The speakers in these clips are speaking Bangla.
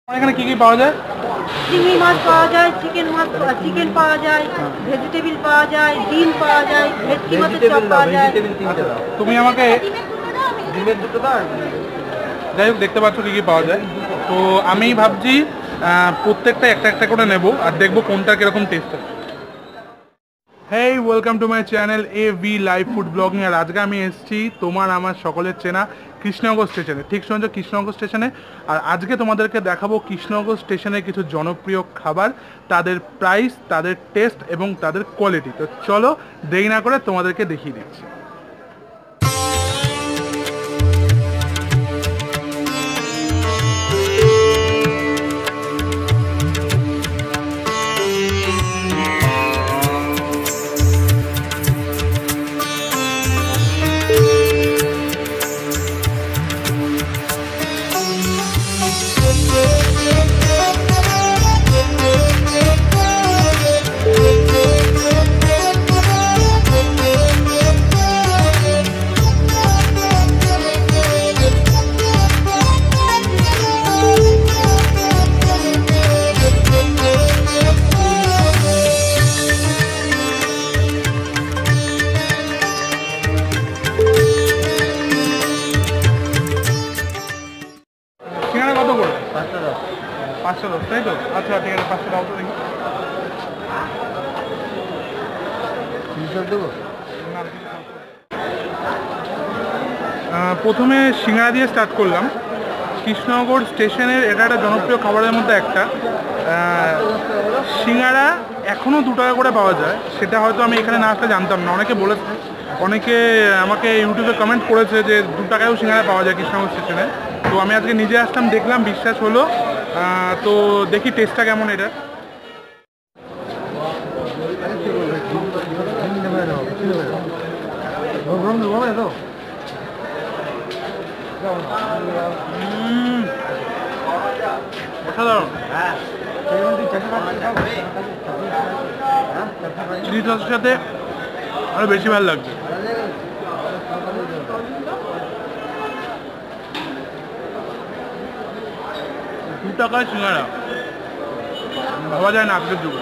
এখানে কি কি পাওয়া যায়? চিংড়ি মাছ পাওয়া যায়, চিকেন পাওয়া যায়, ভেজিটেবিল পাওয়া যায়, ডিম পাওয়া যায়, ভেটকি মাছের চপ পাওয়া যায়। তুমি আমাকে যাই হোক দেখতে পাচ্ছ কি কি পাওয়া যায়। তো আমি ভাবছি প্রত্যেকটা একটা একটা করে নেব আর দেখবো কোনটা কিরকম টেস্ট আছে। Hey, welcome to my channel AV live food blogging. আর আজকে আমি এসেছি তোমার আমার সকলের চেনা কৃষ্ণনগর স্টেশনে। ঠিক শুনছো, কৃষ্ণনগর স্টেশনে। আর আজকে তোমাদেরকে দেখাবো কৃষ্ণনগর স্টেশনের কিছু জনপ্রিয় খাবার, তাদের প্রাইস, তাদের টেস্ট এবং তাদের কোয়ালিটি। তো চলো দেরি না করে তোমাদেরকে দেখিয়ে দিচ্ছি। সিঙ্গাড়া কত করে? 510, তাই তো? আচ্ছা ঠিক আছে, 500 দাও তো দেখি। প্রথমে সিঙ্গাড়া দিয়ে স্টার্ট করলাম। কৃষ্ণনগর স্টেশনের এটা একটা জনপ্রিয় খাবারের মধ্যে একটা। সিঙ্গাড়া এখনও 2 টাকা করে পাওয়া যায়, সেটা হয়তো আমি এখানে না আসলে জানতাম না। অনেকে বলেছে, অনেকে আমাকে ইউটিউবে কমেন্ট করেছে যে 2 টাকায়ও সিঙ্গাড়া পাওয়া যায় কৃষ্ণনগর স্টেশনে। তো আমি আজকে নিজে আসলাম, দেখলাম, বিশ্বাস হলো। তো দেখি টেস্টটা কেমন এটা। অসাধারণ। চিলি সসের সাথে আরো বেশি ভালো লাগছে। 2 টাকায় সিঙ্গাড়া ভাবা যায় না আজকের যুগে।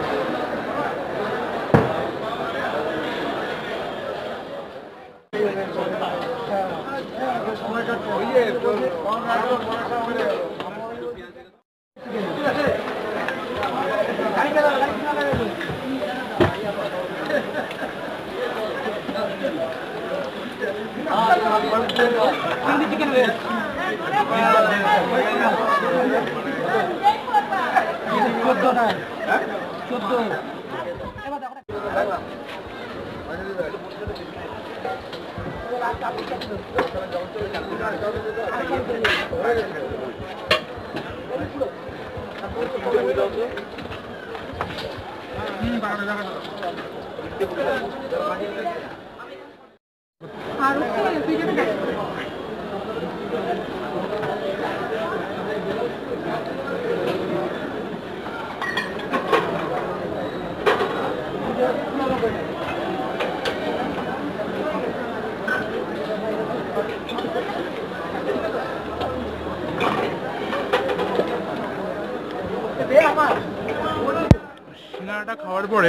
সিঙ্গাড়াটা খাওয়ার পরে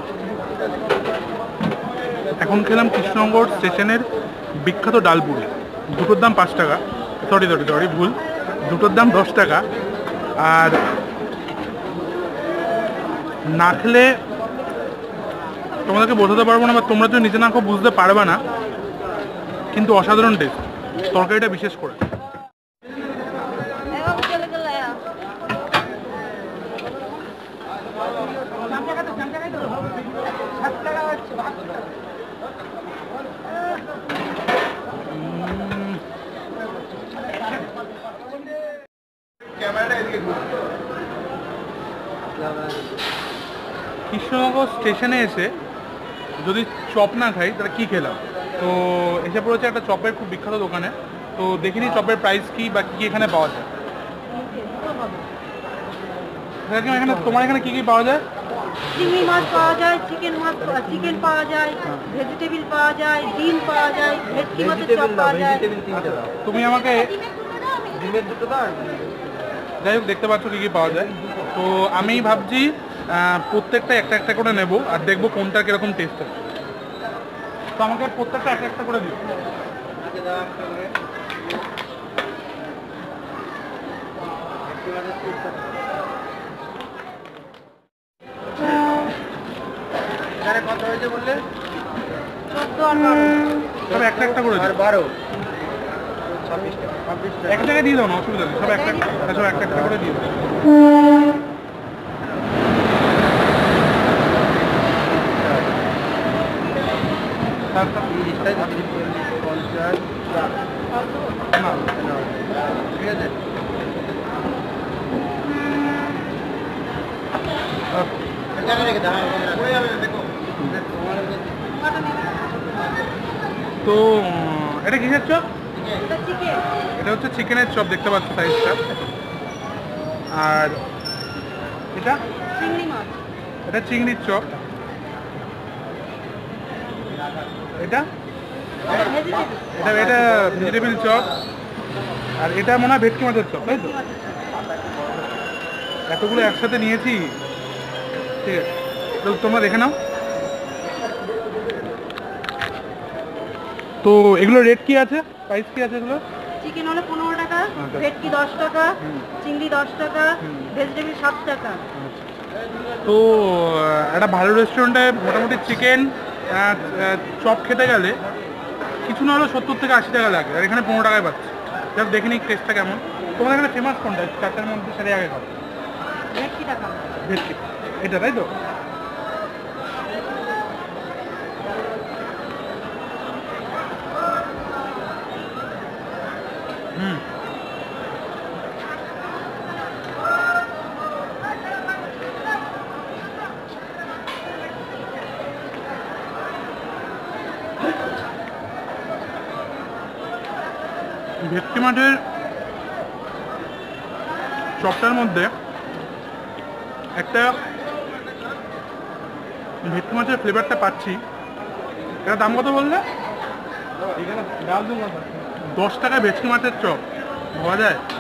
এখন খেলাম কৃষ্ণনগর স্টেশনের বিখ্যাত ডালপুরি। দুটোর দাম 5 টাকা। সরি ভুল, দুটোর দাম 10 টাকা। আর না খেলে তোমাদেরকে বোঝাতে পারবো না, বা তোমরা যদি নিজে না খাও বুঝতে পারবে না, কিন্তু অসাধারণ টেস্ট, তরকারিটা বিশেষ করে। কৃষ্ণনগর স্টেশনে এসে যদি চপ না খাই তাহলে কি খেলাম। তো এসে পড়েছে একটা চপের খুব বিখ্যাত দোকানে। তো দেখিনি চপের প্রাইস কি বা কী এখানে পাওয়া যায়। এখানে তোমার এখানে কি কি পাওয়া যায়? চিংড়ি মাছ পাওয়া যায়, চিকেন পাওয়া যায়, ভেজিটেবিল পাওয়া যায়, ডিম পাওয়া যায়, ভেটকি মাছের চপ পাওয়া যায়। তুমি আমাকে যাই হোক দেখতে পাচ্ছ কী কী পাওয়া যায়। তো আমি ভাবছি প্রত্যেকটা একটা একটা করে নেব আর দেখবো কোনটা কীরকম টেস্ট আছে। তো আমাকে প্রত্যেকটা একটা একটা করে দিও। কত হয়েছে বললে? 14 আর 12। সব একটা একটা করে দিও। 12 এক জায়গায় দিয়ে দাও না, অসুবিধা নেই। সব একটা সব একটা একটা করে দিয়ে দাও। তারপর না, ঠিক আছে। তো এটা কিসের চপ? এটা চিকেন। এটা হচ্ছে চিকেনের চপ, দেখতে পাচ্ছ সাইজটা। আর এটা চিংড়ি মাছ। এটা চিংড়ির চপ। এটা ভেজিটেবল। এটা এটা ভেজিটেবিল চপ। আর এটা মনে হয় ভেটকি মাছের চপ, তাই তো? এতগুলো একসাথে নিয়েছি, ঠিক আছে। তো তোমরা দেখে নাও। তো এগুলো রেট কি আছে, প্রাইস কি আছে এগুলো? চিকেন হলে 15 টাকা, আচ্ছা। ভেটকি 10 টাকা, চিংড়ি 10 টাকা, ভেজিটেবল 7 টাকা। তো একটা ভালো রেস্টুরেন্টে মোটামুটি চিকেন চপ খেতে গেলে কিছু না হলেও 70 থেকে 80 টাকা লাগে, আর এখানে 15 টাকায় পাচ্ছি। যাক দেখে নিই টেস্টটা কেমন। তোমাদের এখানে ফেমাস কোনটা চারটার মধ্যে সেটাই আগে খাও? ভেটকি টাকা। ভেটকি, এটা তাই তো? হুম, ভেটকি মাছের চপটার মধ্যে একটা ভেটকি মাছের ফ্লেভারটা পাচ্ছি। এটা দাম কত বললে? 10 টাকায় ভেটকি মাছের চপ পাওয়া যায়?